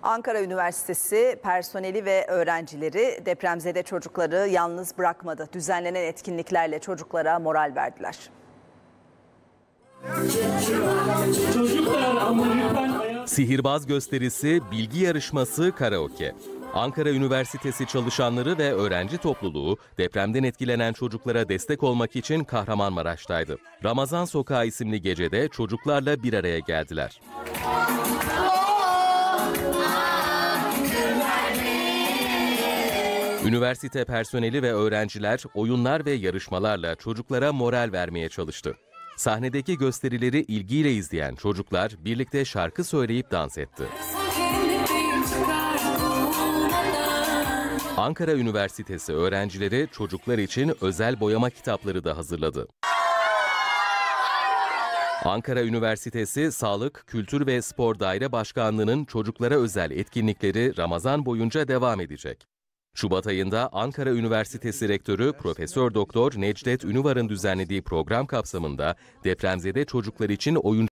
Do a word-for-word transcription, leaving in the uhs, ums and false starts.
Ankara Üniversitesi personeli ve öğrencileri depremzede çocukları yalnız bırakmadı. Düzenlenen etkinliklerle çocuklara moral verdiler. Sihirbaz gösterisi, bilgi yarışması, karaoke. Ankara Üniversitesi çalışanları ve öğrenci topluluğu depremden etkilenen çocuklara destek olmak için Kahramanmaraş'taydı. Ramazan Sokağı isimli gecede çocuklarla bir araya geldiler. Üniversite personeli ve öğrenciler oyunlar ve yarışmalarla çocuklara moral vermeye çalıştı. Sahnedeki gösterileri ilgiyle izleyen çocuklar birlikte şarkı söyleyip dans etti. Ankara Üniversitesi öğrencileri çocuklar için özel boyama kitapları da hazırladı. Ankara Üniversitesi Sağlık, Kültür ve Spor Daire Başkanlığı'nın çocuklara özel etkinlikleri Ramazan boyunca devam edecek. Şubat ayında Ankara Üniversitesi Rektörü Profesör Doktor Necdet Ünüvar'ın düzenlediği program kapsamında depremzede çocuklar için oyun